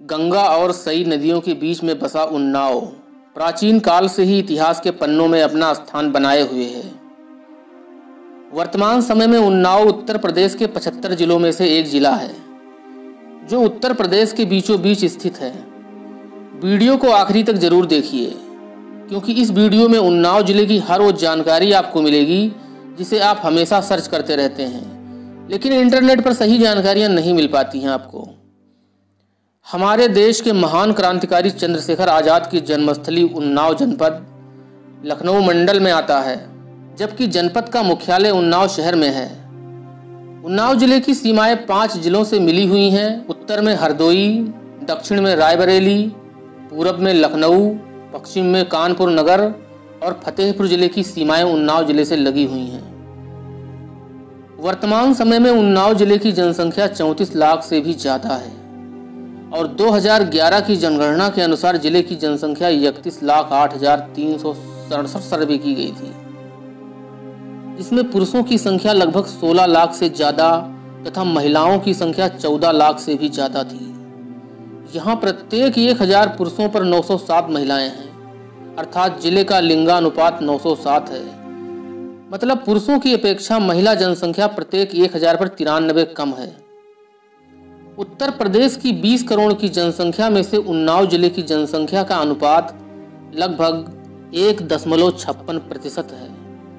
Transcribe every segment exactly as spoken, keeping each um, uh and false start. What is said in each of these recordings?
गंगा और सई नदियों के बीच में बसा उन्नाव प्राचीन काल से ही इतिहास के पन्नों में अपना स्थान बनाए हुए है। वर्तमान समय में उन्नाव उत्तर प्रदेश के पचहत्तर जिलों में से एक जिला है, जो उत्तर प्रदेश के बीचों बीच स्थित है। वीडियो को आखिरी तक जरूर देखिए, क्योंकि इस वीडियो में उन्नाव जिले की हर वो जानकारी आपको मिलेगी जिसे आप हमेशा सर्च करते रहते हैं, लेकिन इंटरनेट पर सही जानकारियां नहीं मिल पाती हैं आपको। हमारे देश के महान क्रांतिकारी चंद्रशेखर आज़ाद की जन्मस्थली उन्नाव जनपद लखनऊ मंडल में आता है, जबकि जनपद का मुख्यालय उन्नाव शहर में है। उन्नाव जिले की सीमाएं पांच जिलों से मिली हुई हैं। उत्तर में हरदोई, दक्षिण में रायबरेली, पूरब में लखनऊ, पश्चिम में कानपुर नगर और फतेहपुर जिले की सीमाएं उन्नाव जिले से लगी हुई हैं। वर्तमान समय में उन्नाव जिले की जनसंख्या चौंतीस लाख से भी ज़्यादा है और दो हज़ार ग्यारह की जनगणना के अनुसार जिले की जनसंख्या इकतीस लाख आठ हजार तीन सौ सड़सठ सर्वे की गई थी, जिसमें पुरुषों की संख्या लगभग सोलह लाख से ज़्यादा तथा महिलाओं की संख्या चौदह लाख से भी ज़्यादा थी। यहाँ प्रत्येक एक हजार पुरुषों पर नौ सौ सात महिलाएं हैं, अर्थात जिले का लिंगानुपात नौ सौ सात है। मतलब पुरुषों की अपेक्षा महिला जनसंख्या प्रत्येक एक हजार पर तिरानबे कम है। उत्तर प्रदेश की बीस करोड़ की जनसंख्या में से उन्नाव जिले की जनसंख्या का अनुपात लगभग एक दशमलव छप्पन प्रतिशत है।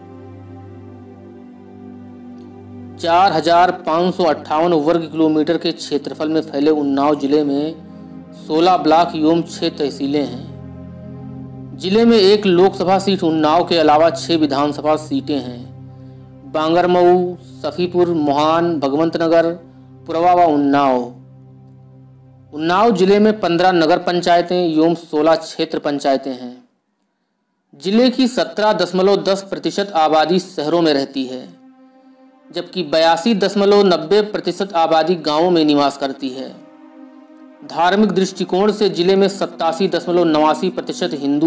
चार हजार पाँच सौ अट्ठावन वर्ग किलोमीटर के क्षेत्रफल में फैले उन्नाव जिले में सोलह ब्लॉक एवं छह तहसीलें हैं। जिले में एक लोकसभा सीट उन्नाव के अलावा छह विधानसभा सीटें हैं। बांगरमऊ, सफीपुर, मोहान, भगवंतनगर, पुरवा व उन्नाव। उन्नाव जिले में पंद्रह नगर पंचायतें एवं सोलह क्षेत्र पंचायतें हैं। जिले की सत्रह दशमलव दस प्रतिशत आबादी शहरों में रहती है, जबकि बयासी दशमलव नब्बे प्रतिशत आबादी गाँवों में निवास करती है। धार्मिक दृष्टिकोण से जिले में सत्तासी दशमलव नवासी प्रतिशत हिंदू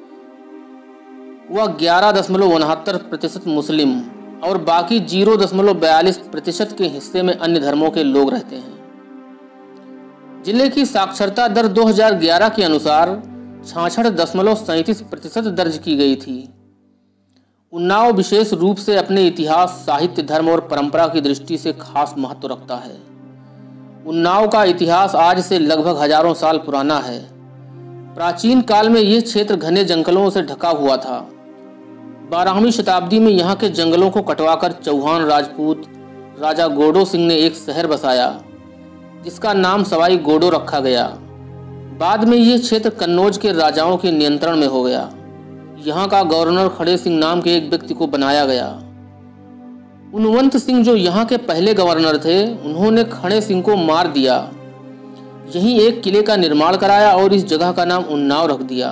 व ग्यारह दशमलव उनहत्तर प्रतिशत मुस्लिम और बाकी जीरो दशमलव बयालीस प्रतिशत के हिस्से में अन्य धर्मों के लोग रहते हैं। जिले की साक्षरता दर दो हज़ार ग्यारह के अनुसार छियासठ दशमलव सैंतीस प्रतिशत दर्ज की गई थी। उन्नाव विशेष रूप से अपने इतिहास, साहित्य, धर्म और परंपरा की दृष्टि से खास महत्व रखता है। उन्नाव का इतिहास आज से लगभग हजारों साल पुराना है। प्राचीन काल में यह क्षेत्र घने जंगलों से ढका हुआ था। बारहवीं शताब्दी में यहाँ के जंगलों को कटवाकर चौहान राजपूत राजा गोडो सिंह ने एक शहर बसाया, जिसका नाम सवाई गोडो रखा गया। बाद में यह क्षेत्र कन्नौज के राजाओं के नियंत्रण में हो गया। यहाँ का गवर्नर खड़े सिंह नाम के एक व्यक्ति को बनाया गया। उनवंत सिंह जो यहाँ के पहले गवर्नर थे, उन्होंने खड़े सिंह को मार दिया। यहीं एक किले का निर्माण कराया और इस जगह का नाम उन्नाव रख दिया।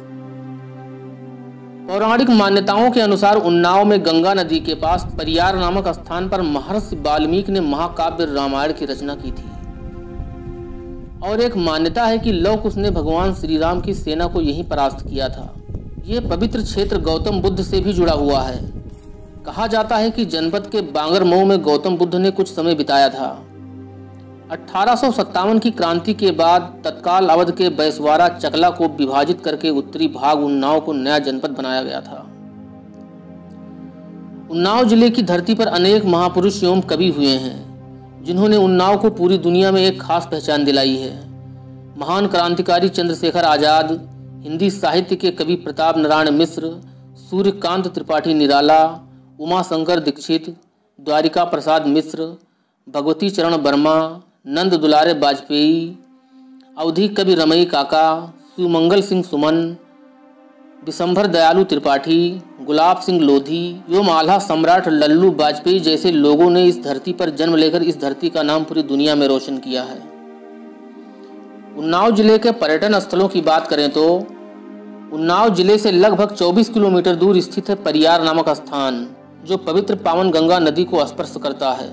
पौराणिक मान्यताओं के अनुसार उन्नाव में गंगा नदी के पास परियार नामक स्थान पर महर्षि वाल्मीकि ने महाकाव्य रामायण की रचना की थी और एक मान्यता है कि लव कुश ने भगवान श्री राम की सेना को यहीं परास्त किया था। ये पवित्र क्षेत्र गौतम बुद्ध से भी जुड़ा हुआ है। कहा जाता है कि जनपद के बांगरमऊ में गौतम बुद्ध ने कुछ समय बिताया था। अठारह सौ सत्तावन की क्रांति के बाद तत्काल अवध के बैसवारा चकला को विभाजित करके उत्तरी भाग उन्नाव को नया जनपद बनाया गया था। उन्नाव जिले की धरती पर अनेक महापुरुष एवं कवि हुए हैं, जिन्होंने उन्नाव को पूरी दुनिया में एक खास पहचान दिलाई है। महान क्रांतिकारी चंद्रशेखर आज़ाद, हिंदी साहित्य के कवि प्रताप नारायण मिश्र, सूर्यकांत त्रिपाठी निराला, उमा शंकर दीक्षित, द्वारिका प्रसाद मिश्र, भगवती चरण वर्मा, नंद दुलारे वाजपेयी, अवधी कवि रमई काका, सुमंगल सिंह सुमन, विशंभर दयालु त्रिपाठी, गुलाब सिंह लोधी एवं आल्हा सम्राट लल्लू वाजपेयी जैसे लोगों ने इस धरती पर जन्म लेकर इस धरती का नाम पूरी दुनिया में रोशन किया है। उन्नाव जिले के पर्यटन स्थलों की बात करें तो उन्नाव जिले से लगभग चौबीस किलोमीटर दूर स्थित है परियार नामक स्थान, जो पवित्र पावन गंगा नदी को स्पर्श करता है।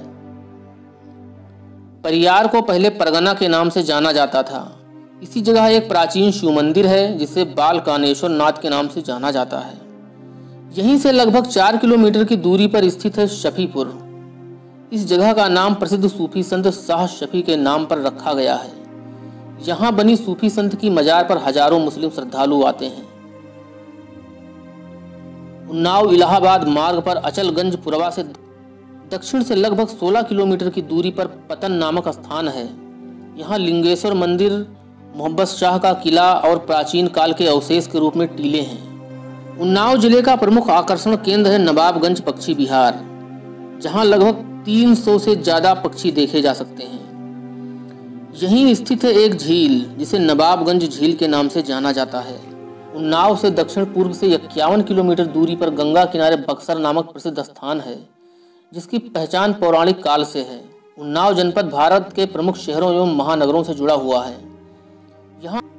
परियार को पहले परगना के नाम से जाना जाता था। इसी जगह एक प्राचीन शिव मंदिर है, जिसे बाल कानेश्वर नाथ के नाम से जाना जाता है। यहीं से लगभग चार किलोमीटर की दूरी पर स्थित है शफीपुर। इस जगह का नाम प्रसिद्ध सूफी संत शाह शफी के नाम पर रखा गया है। यहाँ बनी सूफी संत की मजार पर हजारों मुस्लिम श्रद्धालु आते हैं। उन्नाव इलाहाबाद मार्ग पर अचलगंज पुरवा से दक्षिण से लगभग सोलह किलोमीटर की दूरी पर पतन नामक स्थान है। यहाँ लिंगेश्वर मंदिर, मोहब्बत शाह का किला और प्राचीन काल के अवशेष के रूप में टीले हैं। उन्नाव जिले का प्रमुख आकर्षण केंद्र है नवाबगंज पक्षी विहार, जहाँ लगभग तीन सौ से ज्यादा पक्षी देखे जा सकते हैं। यहीं स्थित है एक झील जिसे नवाबगंज झील के नाम से जाना जाता है। उन्नाव से दक्षिण पूर्व से इक्यावन किलोमीटर दूरी पर गंगा किनारे बक्सर नामक प्रसिद्ध स्थान है, जिसकी पहचान पौराणिक काल से है। उन्नाव जनपद भारत के प्रमुख शहरों एवं महानगरों से जुड़ा हुआ है। यहाँ